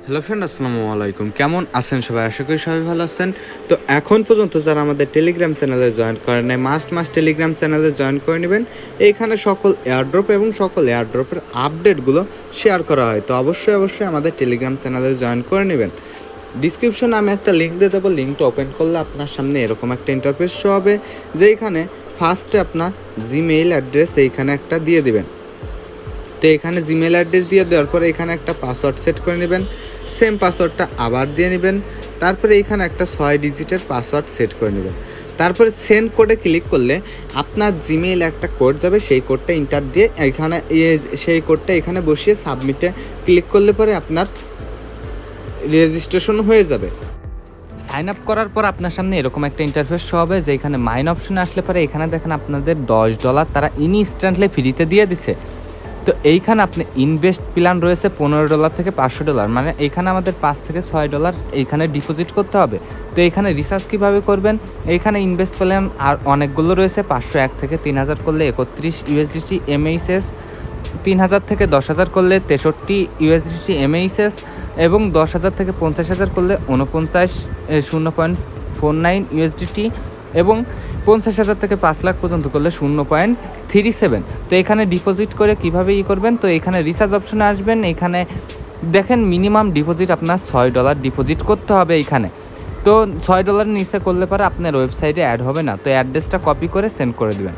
Hello friend, আসসালামু আলাইকুম। কেমন আছেন সবাই? আশা করি সবাই ভালো আছেন। তো এখন পর্যন্ত যারা আমাদের টেলিগ্রাম চ্যানেলে জয়েন করেন নাই, মাস্ট টেলিগ্রাম চ্যানেলে জয়েন করে নেবেন। এইখানে সকল এয়ারড্রপ এবং সকল এয়ারড্রপের আপডেটগুলো শেয়ার করা হয়। তো অবশ্যই আমাদের টেলিগ্রাম চ্যানেলে জয়েন করে নেবেন। ডিসক্রিপশনে আমি একটা লিঙ্ক দিয়ে দেবো। লিঙ্কটা ওপেন করলে আপনার সামনে এরকম একটা ইন্টারফেস শো হবে, যেখানে ফার্স্টে আপনার জিমেইল অ্যাড্রেস এইখানে একটা দিয়ে দিবেন। তো এখানে জিমেল অ্যাড্রেস দিয়ে দেওয়ার পরে এখানে একটা পাসওয়ার্ড সেট করে নেবেন। সেম পাসওয়ার্ডটা আবার দিয়ে নেবেন। তারপরে এখানে একটা 6 ডিজিটের পাসওয়ার্ড সেট করে নেবেন। তারপরে সেন্ড কোডে ক্লিক করলে আপনার জিমেইল একটা কোড যাবে, সেই কোডটা এন্টার দিয়ে এখানে সেই কোডটা এখানে বসিয়ে সাবমিটে ক্লিক করলে পরে আপনার রেজিস্ট্রেশন হয়ে যাবে। সাইন আপ করার পর আপনার সামনে এরকম একটা ইন্টারফেস শো হবে, যে এখানে মাইন অপশনে আসলে পরে এখানে দেখেন আপনাদের $10 তারা ইনস্ট্যান্টলি ফ্রিতে দিয়ে দিছে। তো এইখানে আপনি ইনভেস্ট প্ল্যান রয়েছে $15 থেকে $500, মানে এইখানে আমাদের $5 থেকে $6 এইখানে ডিপোজিট করতে হবে। তো এইখানে রিচার্জ কীভাবে করবেন? এইখানে ইনভেস্ট প্ল্যান আর অনেকগুলো রয়েছে। 501 থেকে 3000 করলে 31 USDT MHS, 3000 থেকে 10,000 করলে 63 USDT MHS, এবং 10,000 থেকে 50,000 করলে 0.49 USDT, এবং 50,000 থেকে 5 লাখ পর্যন্ত করলে 0.37। তো এখানে ডিপোজিট করে কিভাবে করবেন? তো এখানে রিচার্জ অপশনে আসবেন। এখানে দেখেন মিনিমাম ডিপোজিট আপনার $6 ডিপোজিট করতে হবে এইখানে। তো $6 নিচে করলে পরে আপনার ওয়েবসাইটে অ্যাড হবে না। তো অ্যাড্রেসটা কপি করে সেন্ড করে দেবেন।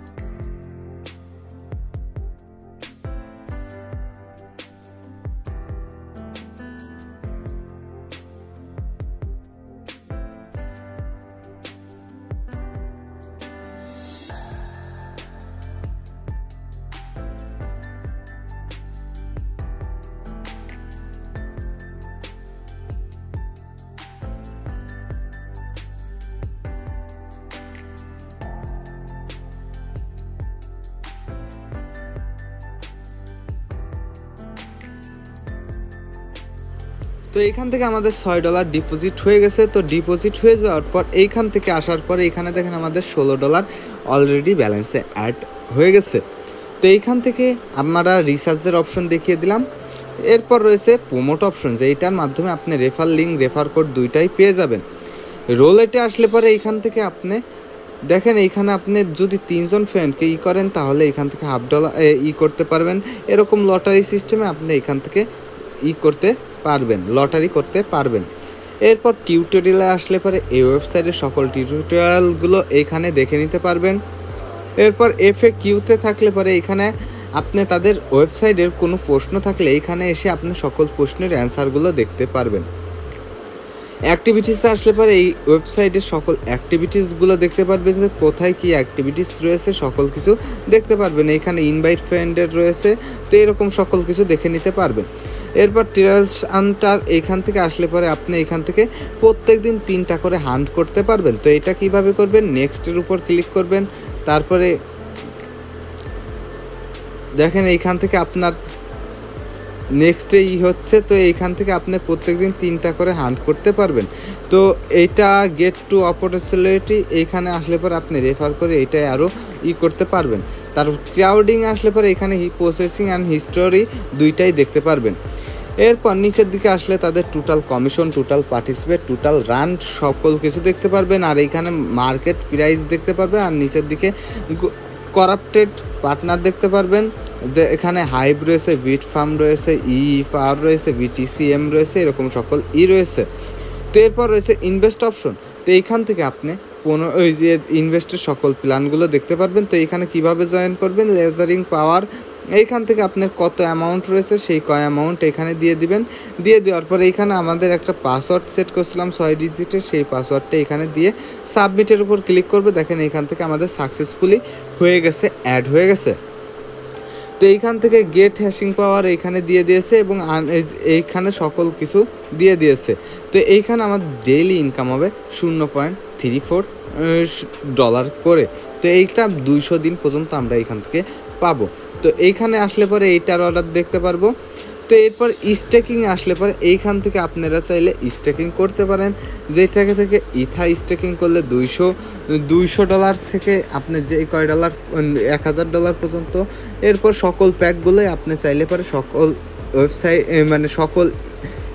তো এইখান থেকে আমাদের $6 ডিপোজিট হয়ে গেছে। তো ডিপোজিট হয়ে যাওয়ার পর এইখান থেকে আসার পরে এইখানে দেখেন আমাদের $16 অলরেডি ব্যালেন্সে অ্যাড হয়ে গেছে। তো এইখান থেকে আমরা রিচার্জের অপশন দেখিয়ে দিলাম। এরপর রয়েছে প্রোমোট অপশন, যেইটার মাধ্যমে আপনি রেফার লিঙ্ক, রেফার কোড দুইটাই পেয়ে যাবেন। রোলেটে আসলে পরে এইখান থেকে আপনি দেখেন, এইখানে আপনি যদি 3 জন ফ্রেন্ডকে করেন তাহলে এইখান থেকে $1/2 করতে পারবেন। এরকম লটারি সিস্টেমে আপনি এইখান থেকে করতে পারবেন, লটারি করতে পারবেন। এরপর টিউটোরিয়ালে আসলে পরে এই ওয়েবসাইটের সকল টিউটোরিয়ালগুলো এইখানে দেখে নিতে পারবেন। এরপর FAQতে থাকলে পরে এখানে আপনি তাদের ওয়েবসাইটের কোনো প্রশ্ন থাকলে এইখানে এসে আপনি সকল প্রশ্নের অ্যান্সারগুলো দেখতে পারবেন। অ্যাক্টিভিটিসে আসলে পরে এই ওয়েবসাইটের সকল অ্যাক্টিভিটিসগুলো দেখতে পারবেন, যে কোথায় কী অ্যাক্টিভিটিস রয়েছে সকল কিছু দেখতে পারবেন। এইখানে ইনভাইট ফ্রেন্ডের রয়েছে, তো এরকম সকল কিছু দেখে নিতে পারবেন। এরপর ট্রেলস হান্টার এইখান থেকে আসলে পরে আপনি এইখান থেকে প্রত্যেক দিন 3টা করে হান্ট করতে পারবেন। তো এটা কিভাবে করবেন? নেক্সটের উপর ক্লিক করবেন। তারপরে দেখেন এইখান থেকে আপনার নেক্সটে হচ্ছে, তো এইখান থেকে আপনি প্রত্যেকদিন 3টা করে হান্ট করতে পারবেন। তো এইটা গেট টু অপরচুনিটি এইখানে আসলে পরে আপনি রেফার করে এইটাই আরও করতে পারবেন। তার ক্রাউডিং আসলে পরে এখানে প্রসেসিং অ্যান্ড হিস্টোরি দুইটাই দেখতে পারবেন। এরপর নিচের দিকে আসলে তাদের total commission, total participate, total run সকল কিছু দেখতে পারবেন। আর এইখানে মার্কেট প্রাইস দেখতে পারবেন। আর নিচের দিকে করাপ্টেড পার্টনার দেখতে পারবেন, যে এখানে হাইব রয়েছে, বিট ফার্ম রয়েছে, পাওয়ার রয়েছে, BTCM রয়েছে, এরকম সকল রয়েছে। তো এরপর রয়েছে ইনভেস্ট অপশন। তো এইখান থেকে আপনি ওই যে ইনভেস্টের সকল প্ল্যানগুলো দেখতে পারবেন। তো এইখানে কিভাবে জয়েন করবেন? লেজারিং পাওয়ার, এইখান থেকে আপনার কত অ্যামাউন্ট রয়েছে সেই অ্যামাউন্ট এখানে দিয়ে দিবেন। দিয়ে দেওয়ার পরে এইখানে আমাদের একটা পাসওয়ার্ড সেট করছিলাম 6 ডিজিটের, সেই পাসওয়ার্ডটা এখানে দিয়ে সাবমিটের উপর ক্লিক করবে। দেখেন এইখান থেকে আমাদের সাকসেসফুলি হয়ে গেছে, অ্যাড হয়ে গেছে। তো এইখান থেকে গেট হ্যাশিং পাওয়ার এইখানে দিয়ে দিয়েছে, এবং এইখানে সকল কিছু দিয়ে দিয়েছে। তো এইখানে আমার ডেইলি ইনকাম হবে $0.34 করে। তো এইটা 200 দিন পর্যন্ত আমরা এইখান থেকে পাবো। তো এইখানে আসলে পরে এইটার অর্ডার দেখতে পারবো। তো এরপর স্টেকিং আসলে পরে এইখান থেকে আপনারা চাইলে স্টেকিং করতে পারেন, যেটাকে থেকে ইথা স্টেকিং করলে $200 থেকে আপনি যে কয় ডলার $1000 পর্যন্ত। এরপর সকল প্যাকগুলোই আপনি চাইলে পরে সকল ওয়েবসাইট মানে সকল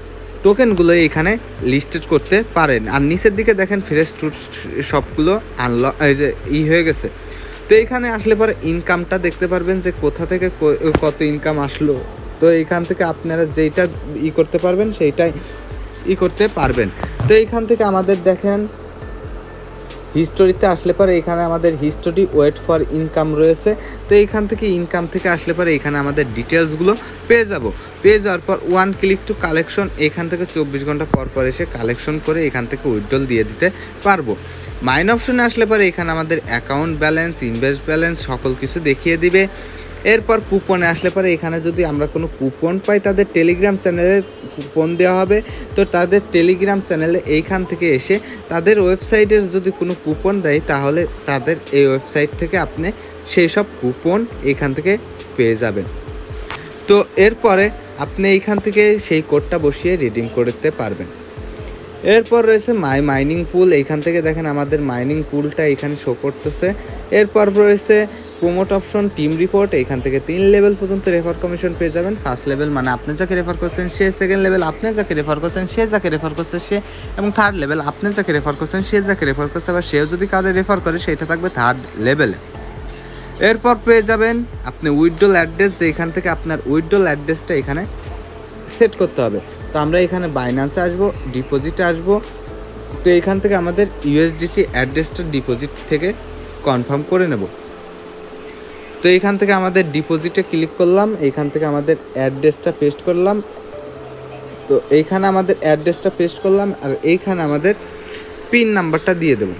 টোকেনগুলো এখানে লিস্টেড করতে পারেন। আর নিচের দিকে দেখেন ফ্রেশ ট্রুথ সবগুলো আনলক এই যে হয়ে গেছে। তো এইখানে আসলে পরে ইনকামটা দেখতে পারবেন যে কোথা থেকে কত ইনকাম আসলো। তো এইখান থেকে আপনারা যেইটা করতে পারবেন সেইটাই করতে পারবেন। তো এইখান থেকে আমাদের দেখেন হিস্টোরিতে আসলে পরে এখানে আমাদের হিস্টোরি ওয়েট ফর ইনকাম রয়েছে। তো এইখান থেকে ইনকাম থেকে আসলে পরে এখানে আমাদের ডিটেলসগুলো পেয়ে যাব। পেয়ে যাওয়ার পর ওয়ান ক্লিক টু কালেকশন, এখান থেকে 24 ঘন্টা পর পর এসে কালেকশন করে এখান থেকে উইথড্রল দিয়ে দিতে পারবো। মাইন অপশনে আসলে পরে এখানে আমাদের অ্যাকাউন্ট ব্যালেন্স, ইনভেস্ট ব্যালেন্স সকল কিছু দেখিয়ে দিবে। এরপর কুপনে আসলে পরে এখানে যদি আমরা কোনো কুপন পাই তাদের টেলিগ্রাম চ্যানেলে কুপন দেওয়া হবে। তো তাদের টেলিগ্রাম চ্যানেলে এইখান থেকে এসে তাদের ওয়েবসাইটের যদি কোনো কুপন দেয় তাহলে তাদের এই ওয়েবসাইট থেকে আপনি সেই সব কুপন এইখান থেকে পেয়ে যাবেন। তো এরপরে আপনি এইখান থেকে সেই কোডটা বসিয়ে রিডিম করতে পারবেন। এরপর রয়েছে মাই মাইনিং পুল, এইখান থেকে দেখেন আমাদের মাইনিং পুলটা এখানে শো করতেছে। এরপর রয়েছে প্রোমোট অপশন, টিম রিপোর্ট, এইখান থেকে 3 লেভেল পর্যন্ত রেফার কমিশন পেয়ে যাবেন। ফার্স্ট লেভেল মানে আপনি যাকে রেফার করছেন সে, সেকেন্ড লেভেল আপনি যাকে রেফার করছেন সে, যাকে রেফার করছে সে, এবং থার্ড লেভেল আপনি যাকে রেফার করছেন সে, যাকে রেফার করছে আবার সেও যদি কাউকে রেফার করে সেটা থাকবে থার্ড লেভেলে। এরপর পেয়ে যাবেন আপনি উইথড্রল অ্যাড্রেস, যে এখান থেকে আপনার উইথড্রল অ্যাড্রেসটা এখানে সেট করতে হবে। তো আমরা এখানে বাইন্যান্সে আসবো, ডিপোজিটে আসবো। তো এখান থেকে আমাদের ইউএসডিটি অ্যাড্রেসটা ডিপোজিট থেকে কনফার্ম করে নেব। তো এখান থেকে আমাদের ডিপোজিটে ক্লিক করলাম, এইখান থেকে আমাদের অ্যাড্রেসটা পেস্ট করলাম। তো এইখানে আমাদের অ্যাড্রেসটা পেস্ট করলাম আর এইখানে আমাদের পিন নাম্বারটা দিয়ে দেব।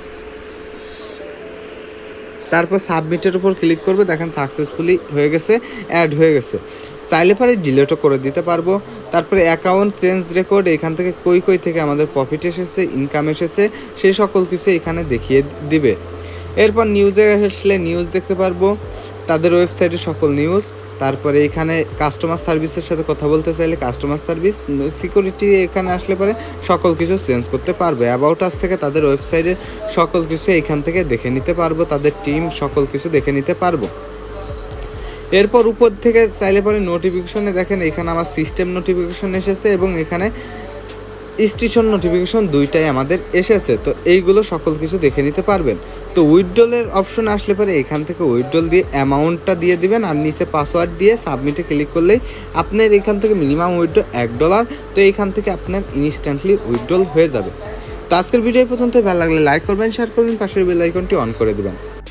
তারপর সাবমিটের উপর ক্লিক করবে, দেখেন সাকসেসফুলি হয়ে গেছে, অ্যাড হয়ে গেছে। চাইলে পরে ডিলিটও করে দিতে পারবো। তারপরে অ্যাকাউন্ট চেঞ্জ রেকর্ড, এখান থেকে কই থেকে আমাদের প্রফিট এসেছে, ইনকাম এসেছে সেই সকল কিছু এখানে দেখিয়ে দিবে। এরপর নিউজে আসলে নিউজ দেখতে পারবো, তাদের ওয়েবসাইটে সকল নিউজ। তারপরে এখানে কাস্টমার সার্ভিসের সাথে কথা বলতে চাইলে কাস্টমার সার্ভিস, সিকিউরিটি এখানে আসলে পরে সকল কিছু চেঞ্জ করতে পারবে। অ্যাবাউট আস থেকে তাদের ওয়েবসাইটে সকল কিছু এখান থেকে দেখে নিতে পারবো, তাদের টিম সকল কিছু দেখে নিতে পারবো। এরপর উপর থেকে চাইলে পরে নোটিফিকেশনে দেখেন এখানে আমার সিস্টেম নোটিফিকেশন এসেছে এবং এখানে স্টেশন নোটিফিকেশন দুইটাই আমাদের এসেছে। তো এইগুলো সকল কিছু দেখে নিতে পারবেন। তো উইথড্রলের অপশন আসলে পরে এখান থেকে উইথড্রল দিয়ে অ্যামাউন্টটা দিয়ে দিবেন আর নিচে পাসওয়ার্ড দিয়ে সাবমিটে ক্লিক করলেই আপনার এখান থেকে মিনিমাম উইথড্র $1। তো এইখান থেকে আপনার ইনস্ট্যান্টলি উইথড্রল হয়ে যাবে। তো আজকের ভিডিও পর্যন্ত ভালো লাগলে লাইক করবেন, শেয়ার করবেন, পাশের বেল আইকনটি অন করে দেবেন।